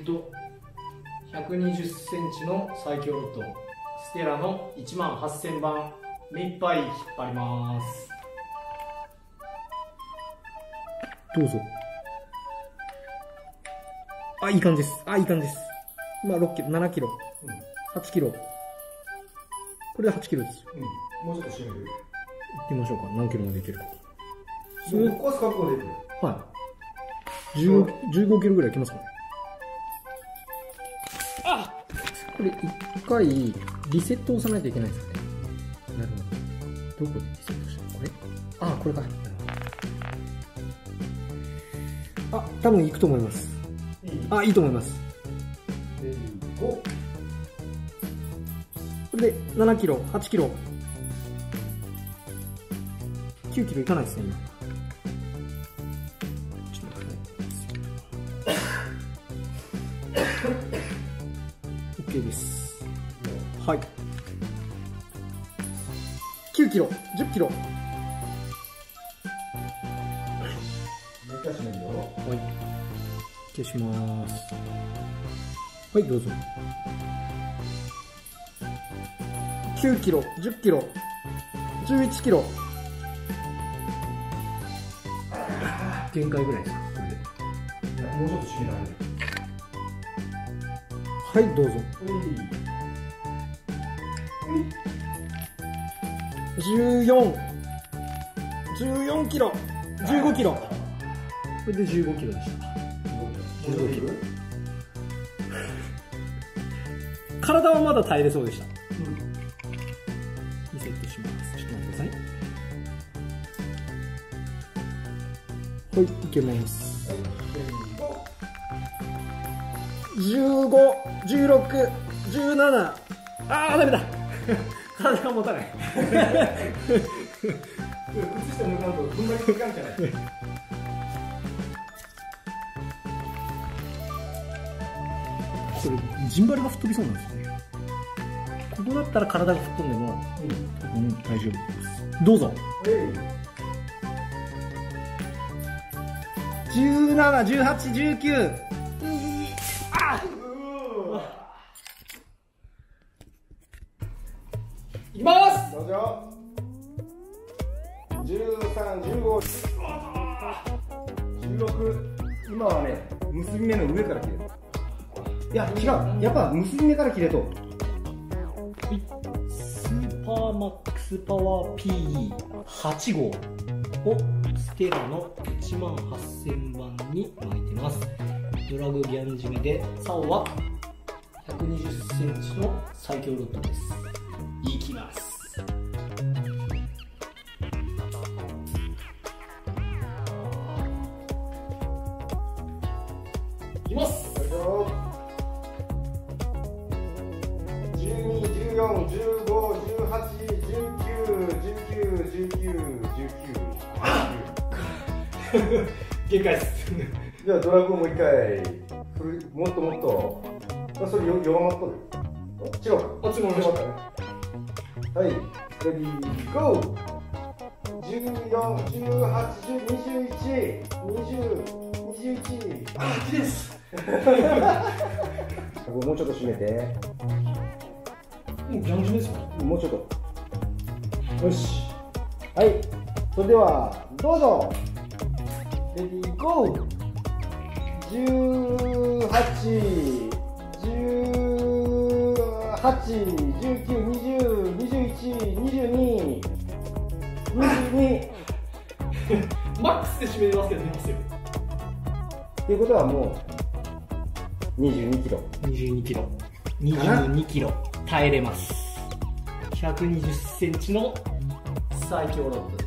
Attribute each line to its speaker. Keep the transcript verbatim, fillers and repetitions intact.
Speaker 1: ーとひゃくにじゅっセンチの最強ロッドステラのいちまんはっせんばん目いっぱい引っ張ります。どうぞ。あ、いい感じです。あ、いい感じです。まあろっキロ、ななキロ、うん、はちキロ、これではちキロです。
Speaker 2: うん、もうちょっと締める。
Speaker 1: いってみましょうか。何キロまでいけるか。
Speaker 2: ここは覚悟でいく。
Speaker 1: はい。じゅう、じゅうごキロぐらいいきますかね。あ、これ一回リセットを押さないといけないですね。なるほど。どこでリセットしたの？これ？あ、これか。あ、多分いくと思います。いい？あ、いいと思います。
Speaker 2: レディーゴー。
Speaker 1: これでななキロ、はちキロ、きゅうキロいかないですね、今。ちょっと待ってね。OK です。はい。きゅうキロ、じゅっキロ。はい。消します。はい、どうぞ。きゅうキロ、じゅっキロ、じゅういちキロ。限界ぐらいですか、これで。
Speaker 2: いや、もうちょっと締められる。
Speaker 1: はい、どうぞ。じゅうよん、じゅうよんキロ、じゅうごキロ。これでじゅうごキロでした。じゅうごキロ。体はまだ耐えれそうでした。うん、リセットします。ちょっと待ってください。はい、いけます。じゅうご、じゅうろく、じゅうなな。ああ、ダメだ。体が持たない。
Speaker 2: 靴下脱がんと、踏ん張りつかんじゃない。
Speaker 1: これ、ジンバルが吹っ飛びそうなんですよね。ここだったら体が吹っ飛んでも、うん、多分大丈夫です。どうぞ。じゅうなな、じゅうはち、じゅうきゅう。あっ、いきます。
Speaker 2: どうぞ。じゅうさん、じゅうご、じゅうろく。今はね、結び目の上から切れる。いや、違う。やっぱ結び目から切れと。
Speaker 1: スーパーマックスパワー ピーイーはち 号をステラのいちまんはっせんばんに巻いてます。ドラグギャン締めで、竿はひゃくにじゅっセンチの最強ロッドです。いきます。いきます。
Speaker 2: じゅうに、じゅうよん、じゅうご、じゅうはち、じゅうきゅう、じゅうきゅう、じゅうきゅう、じゅうきゅう。
Speaker 1: 限界です。
Speaker 2: じゃあドラグをもう一回、もっともっと、あ、それ弱まっとる。違うか。
Speaker 1: あ、違う、弱まったね。
Speaker 2: はい、レディーゴー。じゅうよん、じゅうはち、にじゅういち、にじゅう、にじゅういち。
Speaker 1: あ、いいです。
Speaker 2: もうちょっと締めて。
Speaker 1: もうギャン締めですよ。
Speaker 2: もうちょっと。よし。はい。それでは、どうぞ。レディーゴー。じゅうはち、じゅうはち、じゅうきゅう、にじゅう、にじゅういち、にじゅうに、にじゅうに。
Speaker 1: マックスで締めれますけど、出ますよ。
Speaker 2: っていうことはもう、にじゅうにキロ。
Speaker 1: にじゅうにキロ。にじゅうにキロ。耐えれます。ひゃくにじゅっセンチの最強ロッドです。